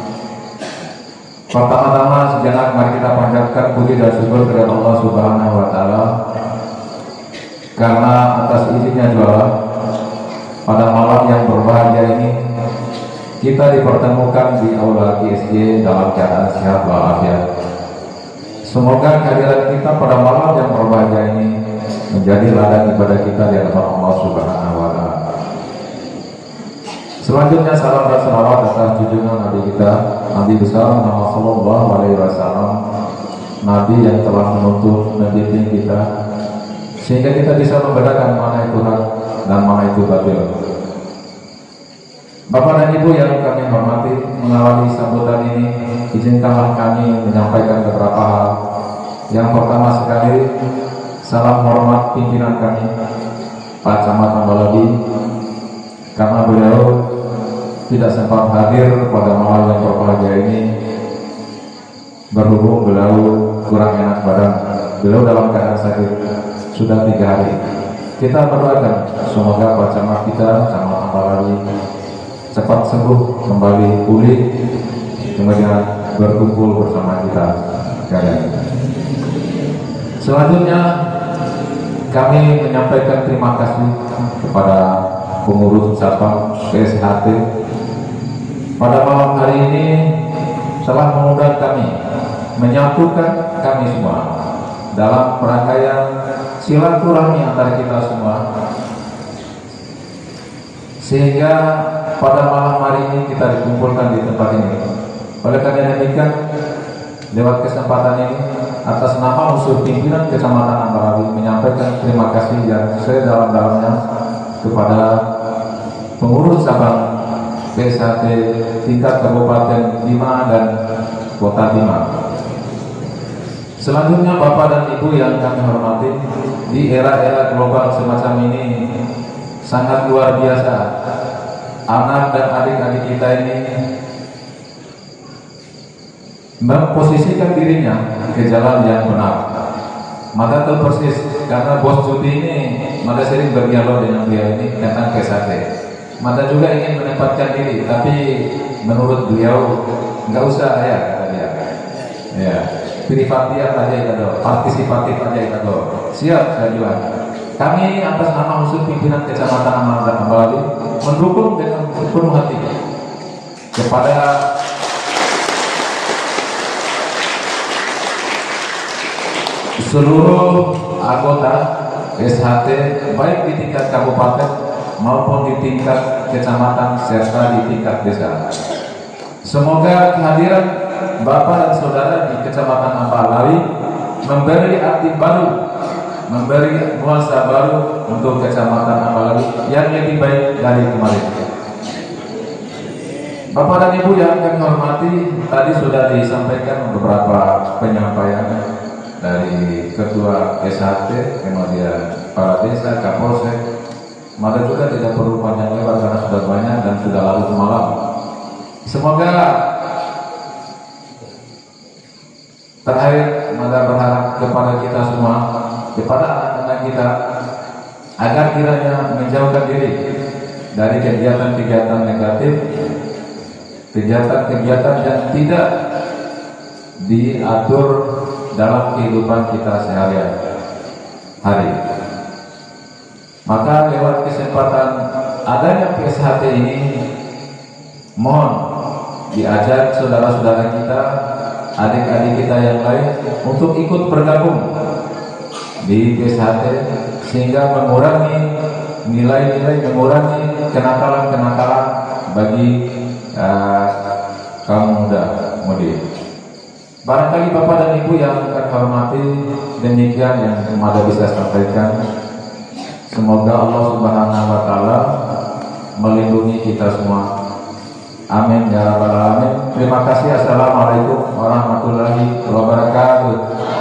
pertama-tama sejenak mari kita panjatkan puji dan syukur kepada Allah Subhanahu wa Ta'ala, karena atas izinnya juara pada malam yang berbahagia ini kita dipertemukan di aula GSJ dalam keadaan sehat walafiat. Semoga kehadiran kita pada malam yang berbahagia ini menjadi ladang ibadah kita di hadapan Allah Subhanahu wa Ta'ala. Selanjutnya salam dan salawat atas junjungan Nabi kita, Nabi besar Muhammad Sallallahu Alaihi Wasallam, Nabi yang telah menuntun mendidik kita sehingga kita bisa membedakan mana itu hak dan mana itu batil. Bapak dan Ibu yang kami hormati, mengawali sambutan ini, izinkanlah kami menyampaikan beberapa hal. Yang pertama sekali, salam hormat pimpinan kami, Pak Camat Ambalawi, karena beliau tidak sempat hadir pada malam yang berbahagia ini, berhubung beliau kurang enak badan. Beliau dalam keadaan sakit sudah 3 hari. Kita berdoakan semoga Pak Camat kita, Camat Ambalawi, cepat sembuh, kembali pulih, kemudian berkumpul bersama kita sekalian. Selanjutnya kami menyampaikan terima kasih kepada pengurus cabang PSHT pada malam hari ini telah mengundang kami, menyatukan kami semua dalam rangkaian silaturahmi antara kita semua, sehingga pada malam hari ini kita dikumpulkan di tempat ini. Oleh karena demikian, lewat kesempatan ini, atas nama unsur pimpinan Kecamatan Ambalawi menyampaikan terima kasih yang sedalam-dalamnya kepada pengurus cabang PSHT tingkat Kabupaten Bima dan Kota Bima. Selanjutnya Bapak dan Ibu yang kami hormati, di era-era global semacam ini sangat luar biasa. Anak dan adik-adik kita ini memposisikan dirinya ke jalan yang benar. Maka tahu persis karena bos cuti ini Maka sering berdialog dengan beliau ini tentang PSHT. Maka juga ingin menempatkan diri, tapi menurut beliau nggak usah ya, kata dia. Ya, privatia aja itu, partisipatif aja itu. Siap, saya bilang. Kami atas nama unsur pimpinan Kecamatan Ambalawi mendukung dengan penuh hati kepada seluruh anggota SHT baik di tingkat kabupaten maupun di tingkat kecamatan serta di tingkat desa. Semoga kehadiran Bapak dan Saudara di Kecamatan Ambalawi memberi arti baru, memberi nuansa baru untuk Kecamatan Ambalawi yang lebih baik dari kemarin. Bapak dan Ibu yang kami hormati, tadi sudah disampaikan beberapa penyampaian dari Ketua SHT, kemudian para desa, Kapolsek. Maka juga tidak perlu panjang lebar karena sudah banyak dan sudah larut malam. Semoga terakhir maka berharap kepada kita semua, kepada anak-anak kita, agar kiranya menjauhkan diri dari kegiatan-kegiatan negatif, kegiatan-kegiatan yang tidak diatur dalam kehidupan kita sehari-hari. Maka lewat kesempatan adanya PSHT ini, mohon diajak saudara-saudara kita, adik-adik kita yang lain untuk ikut bergabung di PSHT sehingga mengurangi nilai-nilai, mengurangi kenakalan-kenakalan bagi kaum muda-mudi. Barangkali Bapak dan Ibu yang kami hormati, demikian yang ada bisa sampaikan. Semoga Allah Subhanahu wa taala melindungi kita semua. Amin ya rabbal alamin. Terima kasih. Assalamualaikum warahmatullahi wabarakatuh.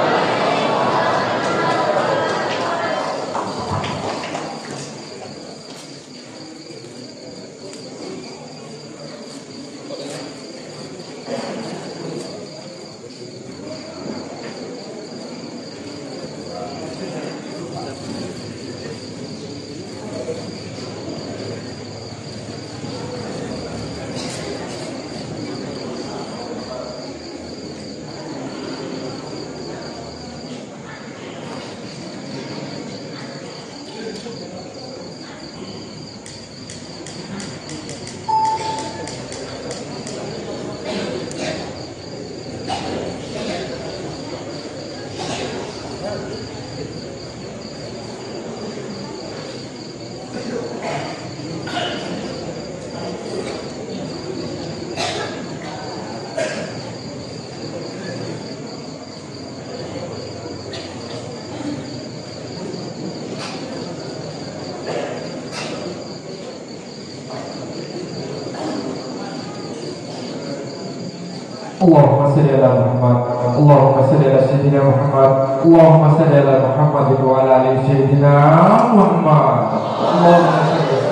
Allahumma salli ala Muhammad, Allahumma salli ala Sayyidina Muhammad, Allahumma salli ala Muhammad wa ala ali Sayyidina Muhammad. Allahumma salli ala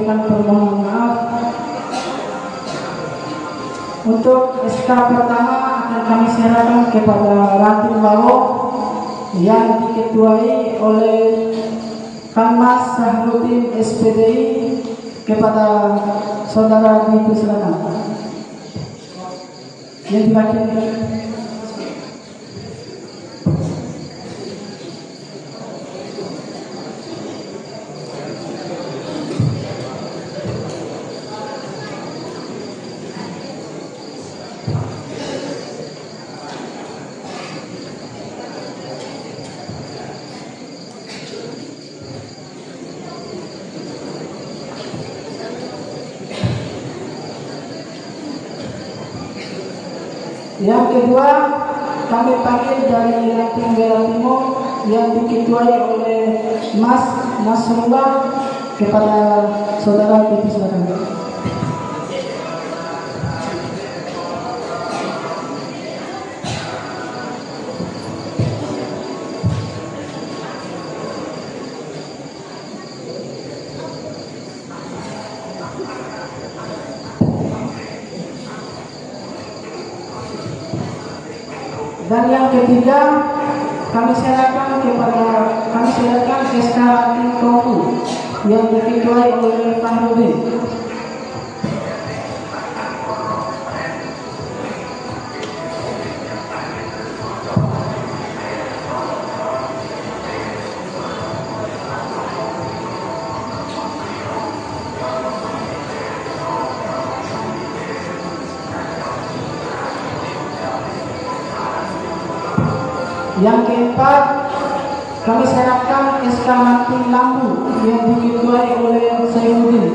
menyampaikan permohonan maaf. Untuk SK pertama akan kami serahkan kepada Ranting Bawok yang diketuai oleh Kanmas Sahrudin SPDI kepada saudara dipersilakan. Yang diwakili yang kedua, kami panggil dari Ranting Bela Timur yang diketuai oleh Mas Nasrullah kepada saudara dipersilakan. Dan yang ketiga, kami serahkan SK Ranting Tongku yang diketuai oleh Fahrudin. Yang keempat, kami serahkan SK Ranting Lampu yang diketuai oleh Saifuddin.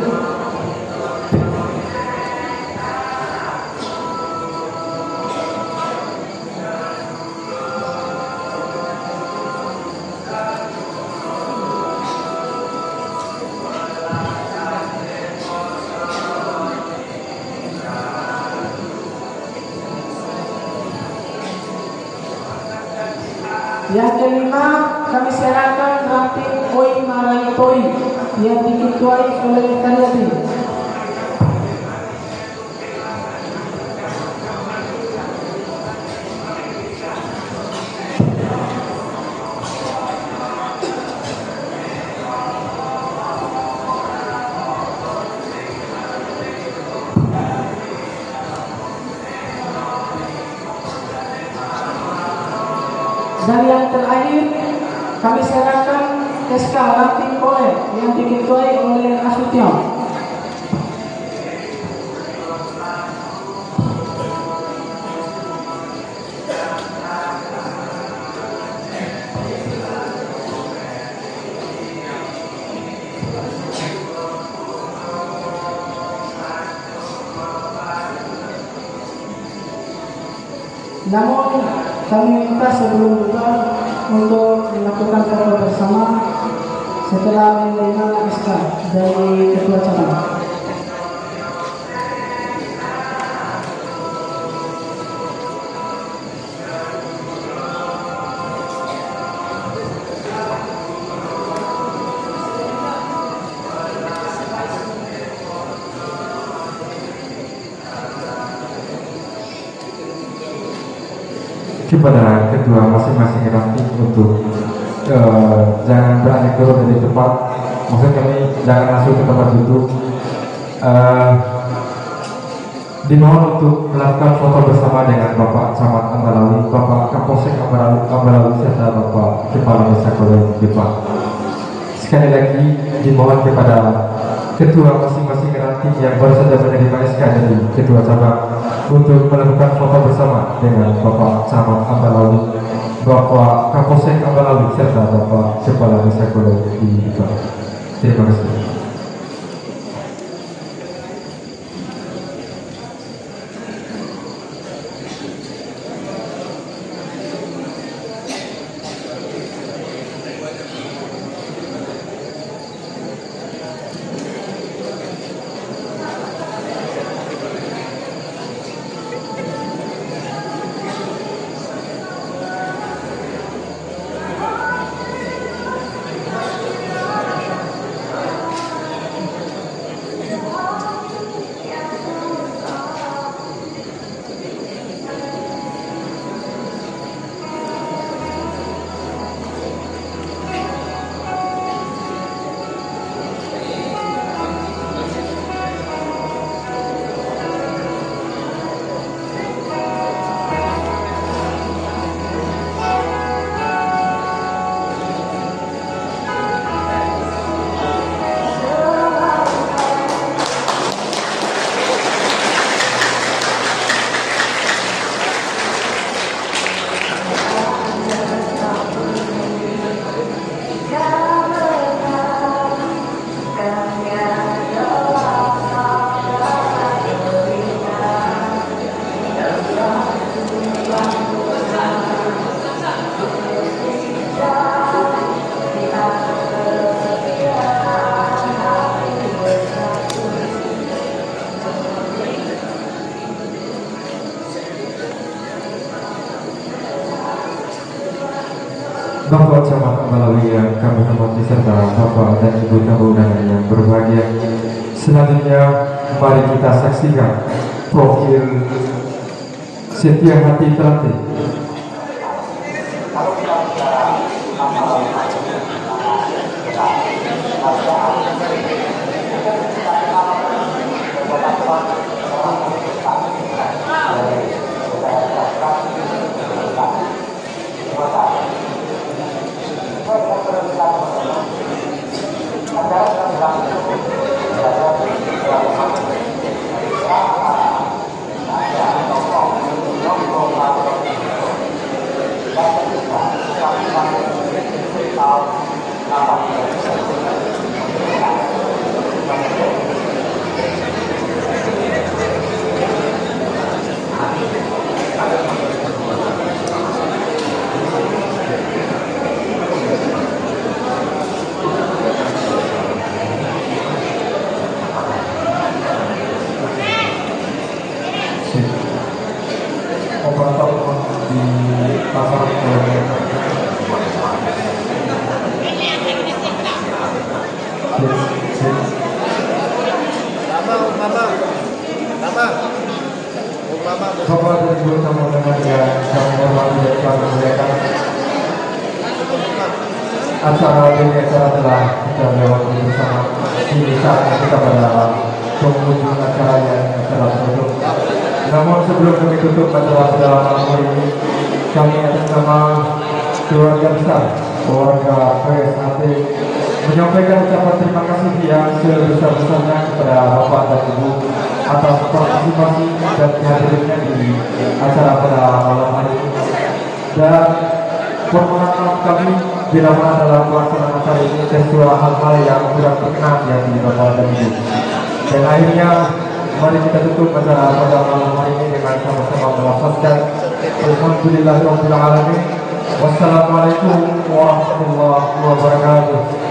Yang kelima, kami serahkan Ranting Oi Marayatoi yang diketuai oleh Karyati. Dan yang terakhir, kami serahkan SK Ranting Oleh yang diketuai oleh Nasution. Namun kami minta sebelum buka untuk melakukan foto bersama setelah menerima SK dari Ketua Cabang. Kepada ketua masing-masing ranting untuk jangan beralih turun dari tempat, maksud kami jangan langsung ke tempat duduk. Dimohon untuk melakukan foto bersama dengan Bapak Camat Ambalawi, Bapak Kapolsek Ambalawi serta Bapak Kepala Desa Kolej Depan. Sekali lagi dimohon kepada ketua masing-masing ranting yang baru saja menerima SK dari ketua cabang untuk melakukan foto bersama dengan Bapak Camat Ambalawi, Bapak Kapolsek Ambalawi serta Bapak Kepala Desa Kolej Depan. Terima kasih. Camat Ambalawi yang kami hormati serta Bapak dan Ibu tamu undangan yang berbahagia. Selanjutnya mari kita saksikan profil Setia Hati Terati. Operator di pasar Bapak dan Ibu tamu undangan yang kami hormati dan kami muliakan, acara telah kita lewati bersama. Ini saatnya kita pada penghujung acara yang telah tutup. Namun sebelum kami tutup acara pada malam hari ini, kami atas nama keluarga besar keluarga PSAT menyampaikan ucapan terima kasih yang sebesar-besarnya kepada Bapak dan Ibu atas partisipasi dan hadirnya di acara pada malam hari ini. Dan permohonan maaf kami bila mana dalam pelaksanaan acara ini sesuatu hal-hal yang kurang berkenan di hati Bapak dan Ibu. Dan akhirnya mari kita tutup acara pada malam hari ini dengan sama-sama melafazkan Alhamdulillahirabbil alamin. Wassalamualaikum warahmatullahi wabarakatuh.